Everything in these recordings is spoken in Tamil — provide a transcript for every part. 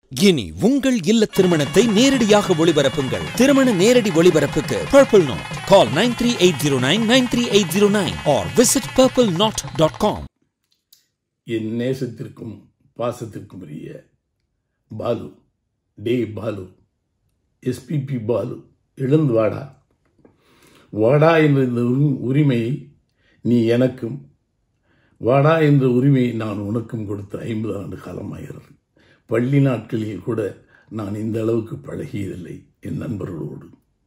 இனி உங்கள் இல்ல திருமணத்தை நேரடியாக ஒளிபரப்புங்கள். திருமண நேரடி ஒளிபரப்புக்கு Purple Knot. Call 9380993809 or visit purpleknot.com. என் நேசத்திற்கும் பாசத்திற்கும் உரிய பாலு, டே பாலு, எஸ்பிபி பாலு, எழுந்து வாடா. வாடா என்ற இந்த உரிமையை நீ எனக்கும், வாடா என்ற உரிமையை நான் உனக்கும் கொடுத்த 50 ஆண்டு காலமாகிறது. பள்ளி நாட்களில் கூட நான் இந்த அளவுக்கு பழகியதில்லை என் நண்பர்களோடு.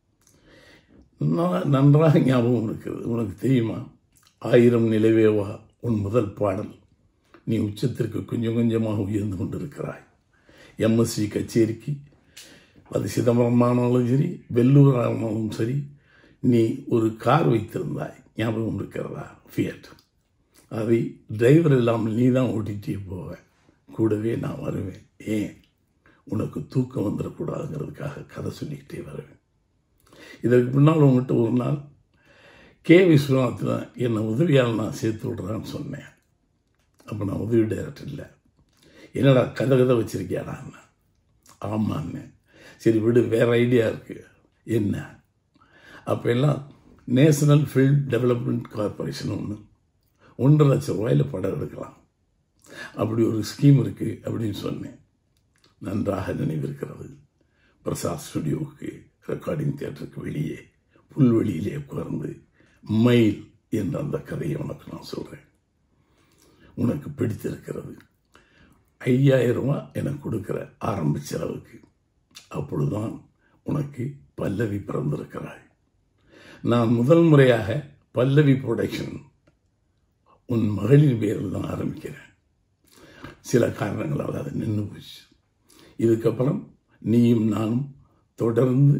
நன்றாக ஞாபகம் இருக்கிறது. உனக்கு தெரியுமா, 1000 நிலவேவா உன் முதல் பாடல். நீ உச்சத்திற்கு கொஞ்சம் கொஞ்சமாக உயர்ந்து கொண்டிருக்கிறாய். எம்எஸ்சி கச்சேரிக்கு அது சிதம்பரமானாலும் சரி, வெள்ளூர் ஆனாலும் சரி, நீ ஒரு கார் வைத்திருந்தாய், ஞாபகம் இருக்கிறதா? ஃபியட். அதை டிரைவர் இல்லாமல் நீ தான் ஓட்டிகிட்டே போவேன், கூடவே நான் வருவேன். ஏன்? உனக்கு தூக்கம் வந்துடக்கூடாதுங்கிறதுக்காக கதை சொல்லிக்கிட்டே வருவேன். இதற்கு பின்னால் உங்கள்கிட்ட ஒரு நாள் கே விஸ்வநாதன் என்னை உதவியால் நான் சேர்த்து விடுறான்னு சொன்னேன். அப்போ நான் உதவி டைரக்டர் இல்லை. என்னடா கதை வச்சுருக்கியாடான்னு. ஆமான்னு. சரி விடு, வேறு ஐடியா இருக்குது. என்ன? அப்போ எல்லாம் நேஷனல் ஃபில்ம் டெவலப்மெண்ட் கார்பரேஷன் ஒன்று 1.5 லட்சம் ரூபாயில் படம் எடுக்கலாம், அப்படி ஒரு ஸ்கீம் இருக்குது அப்படின்னு சொன்னேன். நன்றாக நினைவிருக்கிறது. பிரசாத் ஸ்டுடியோவுக்கு, ரெக்கார்டிங் தியேட்டருக்கு வெளியே புல்வெளியிலே உட்கார்ந்து மயில் என்ற அந்த கதையை உனக்கு நான் சொல்கிறேன். உனக்கு பிடித்திருக்கிறது. 5000 ரூபா எனக்கு கொடுக்குற ஆரம்ப செலவுக்கு. அப்பொழுதுதான் உனக்கு பல்லவி பிறந்திருக்கிறாய். நான் முதல் முறையாக பல்லவி ப்ரொடக்ஷன் உன் மகளிர் பேரில் தான் ஆரம்பிக்கிறேன். சில காரணங்களால் அது நின்று போச்சு. இதுக்கப்புறம் நீயும் நானும் தொடர்ந்து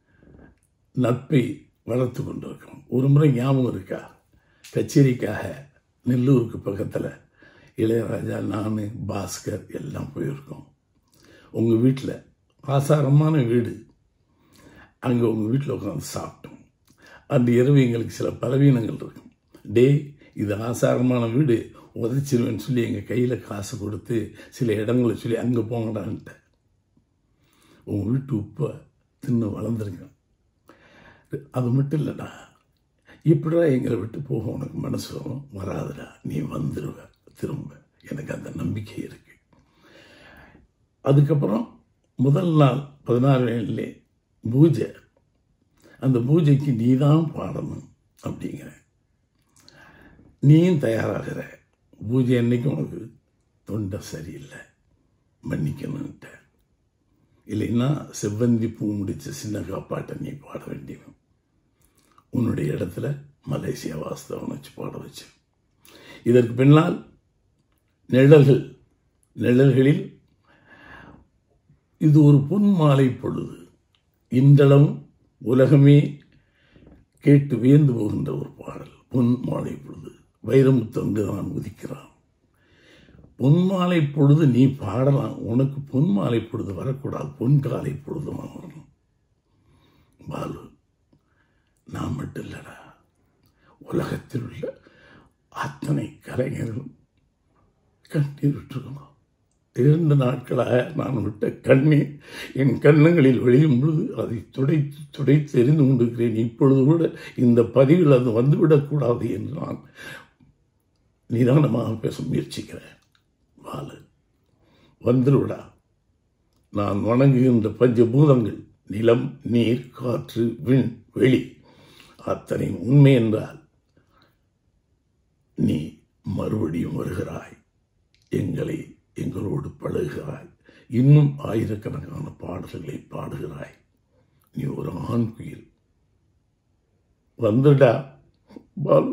நட்பை வளர்த்து கொண்டிருக்கிறோம். ஒரு முறை ஞாபகம் இருக்கா, கச்சேரிக்காக நெல்லூருக்கு பக்கத்தில் இளையராஜா, நான், பாஸ்கர் எல்லாம் போயிருக்கோம். உங்கள் வீட்டில் ஆசாரமான வீடு, அங்கே உங்கள் வீட்டில் உட்காந்து சாப்பிட்டோம். அந்த இரவு எங்களுக்கு சில பலவீனங்கள் இருக்கும். டே, இது ஆசாரமான வீடு, உதச்சிருவேன்னு சொல்லி எங்கள் கையில் காசு கொடுத்து சில இடங்களை சொல்லி அங்கே போங்கடான்ட்டேன். உங்கள் வீட்டு உப்பை தின்னு வளர்ந்துருங்க. அது மட்டும் இல்லைடா, இப்படிடா எங்களை விட்டு போக உனக்கு மனசு வராதுடா, நீ வந்துடுவ திரும்ப. எனக்கு அந்த நம்பிக்கை இருக்கு. அதுக்கப்புறம் முதல் நாள் 16 பூஜை. அந்த பூஜைக்கு நீ தான் பாடணும் அப்படிங்கிற. நீயும் தயாராகிற. பூஜை அன்னைக்கு உனக்கு தொண்டை சரியில்லை, மன்னிக்கணுன்ட்ட. இல்லைன்னா செவ்வந்தி பூ முடிச்ச சின்ன காப்பாட்டை நீ பாட வேண்டியவன். உன்னுடைய இடத்துல மலேசியா வாஸ்தவன் வச்சு பாட வச்சு. இதற்கு பின்னால் நிழல்களில் இது ஒரு பொன் மாலை பொழுது, இன்றளவும் உலகமே கேட்டு வியந்து போகின்ற ஒரு பாடல். பொன் மாலை பொழுது, வைரமுத்து அங்குதான் உதிக்கிறான். பொன்மாலை பொழுது நீ பாடலாம், உனக்கு பொன்மாலை பொழுது வரக்கூடாது, பொன்காலை பொழுது வரணும். பாலு, நான் மட்டும் இல்லடா, உலகத்தில் உள்ள அத்தனை கலைஞர்களும் கண்ணீர் விட்டுருக்கணும். 2 நாட்களாக நான் விட்ட கண்ணீர் என் கண்ணங்களில் வெளியும் பொழுது அதை துடைத்து எறிந்து கொண்டிருக்கிறேன். இப்பொழுது கூட இந்த பதிவில் அது வந்துவிடக்கூடாது என்று நான் நிதானமாக பேச முயற்சிக்கிறேன். பாலு, வந்துவிடா. நான் வணங்குகின்ற பஞ்சபூதங்கள், நிலம், நீர், காற்று, விண், வெளி, அத்தனை உண்மை என்றால் நீ மறுபடியும் வருகிறாய், எங்களோடு பழகுகிறாய், இன்னும் ஆயிரக்கணக்கான பாடல்களை பாடுகிறாய். நீ ஒரு ஆண் குயில். வந்துடா பாலு.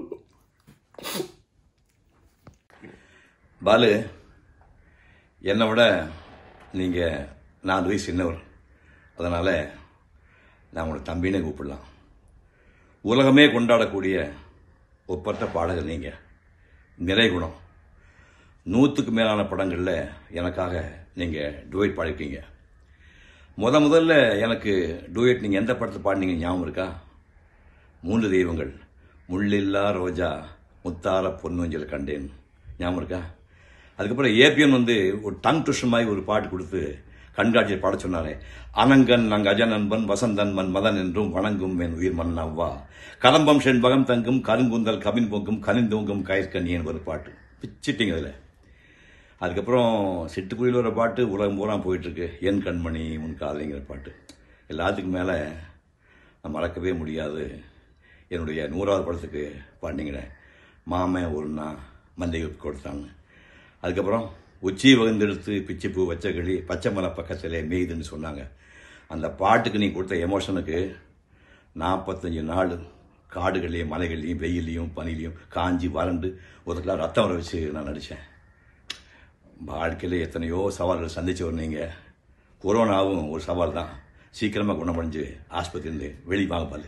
பாலு, என்னை விட நீங்கள் 4 வயசு சின்னவர். அதனால் நான் உங்களை தம்பினே கூப்பிடலாம். உலகமே கொண்டாடக்கூடிய ஒப்பற்ற பாடகர் நீங்கள். நிறைகுணம். 100க்கு மேலான படங்களில் எனக்காக நீங்கள் டூயட் பாடிருக்கீங்க. முதல்ல எனக்கு டூயட் நீங்கள் எந்த படத்தில் பாடினீங்க ஞாபகம் இருக்கா? 3 தெய்வங்கள், முள்ளில்லா ரோஜா, முத்தார பொன்னூஞ்சல் கண்டேன், ஞாபகம் இருக்கா? அதுக்கப்புறம் ஏபிஎன் ஒரு டங் ட்விஸ்டர் மாதிரி ஒரு பாட்டு கொடுத்து கண்காட்சியை பாட சொன்னாரே, அனங்கன் நங் அஜநன்பன் வசந்தன் மன் மதன் என்றும் வணங்கும் என் உயிர் மன்னவ்வா, கலம்பம் செண்பகம் தங்கும் கருங்குந்தல் கவின் பொங்கும் கனிந்தோங்கும் கயிற்கண்ணியன் ஒரு பாட்டு பிச்சிட்டிங்க அதில். அதுக்கப்புறம் சிட்டுக்குழியில் ஒரு பாட்டு உலகம் பூரா போயிட்டுருக்கு, என் கண்மணி உன் காதலிங்கிற பாட்டு. எல்லாத்துக்கும் மேலே நான் மறக்கவே முடியாது என்னுடைய 100வது படத்துக்கு பாடினீங்களே, மாமன் ஒரு நாள் மந்தை கொடுத்தாங்க. அதுக்கப்புறம் உச்சி வகுந்தெடுத்து பிச்சிப்பூ வச்ச கிளி பச்சை மலை பக்கத்திலே மேய்துன்னு சொன்னாங்க. அந்த பாட்டுக்கு நீ கொடுத்த எமோஷனுக்கு 45 நாள் காடுகள்லையும் மலைகள்லையும் வெயிலையும் பனிலையும் காஞ்சி வறண்டு ஒருத்தர் ரத்தம் வர வச்சு நான் நடித்தேன். வாழ்க்கையில் எத்தனையோ சவால்கள் சந்திச்சு வரீங்க. கொரோனாவும் ஒரு சவால் தான். சீக்கிரமாக குணமடைஞ்சு ஆஸ்பத்திரியிருந்து வெளிவாங்க பாரு.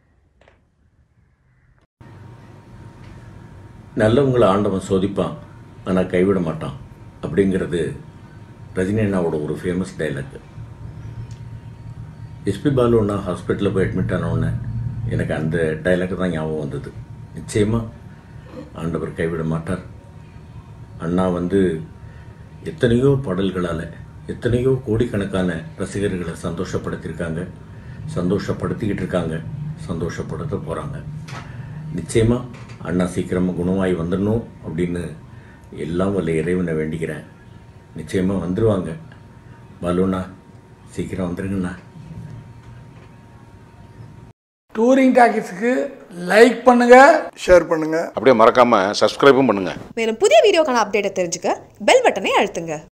நல்லவங்களை ஆண்டவன் சோதிப்பான், ஆனால் கைவிட மாட்டான் அப்படிங்கிறது ரஜினி அண்ணாவோட ஒரு ஃபேமஸ் டைலாக். எஸ்பி பாலு அண்ணா ஹாஸ்பிட்டலில் போய் அட்மிட் ஆனவுடனே எனக்கு அந்த டைலாக் தான் ஞாபகம் வந்தது. நிச்சயமாக ஆண்டவர் கைவிட மாட்டார். அண்ணா எத்தனையோ பாடல்களால் எத்தனையோ கோடிக்கணக்கான ரசிகர்களை சந்தோஷப்படுத்தியிருக்காங்க, சந்தோஷப்படுத்திக்கிட்டு இருக்காங்க, சந்தோஷப்படுத்த போகிறாங்க. நிச்சயமாக அண்ணா சீக்கிரமாக குணமாகி வந்துடணும் அப்படின்னு எல்லாம் வல்ல இறைவனை வேண்டிக்கிறேன். நிச்சயமாக வந்துடுவாங்க. பாலுண்ணா சீக்கிரம் வந்துருங்கண்ணா. டூரிங் டாக்கீஸ்க்கு லைக் பண்ணுங்க, ஷேர் பண்ணுங்க, அப்படியே மறக்காம சப்ஸ்கிரைபும் பண்ணுங்க. மேலும் புதிய வீடியோக்கான அப்டேட்டை தெரிஞ்சுக்க பெல் பட்டனை அழுத்துங்க.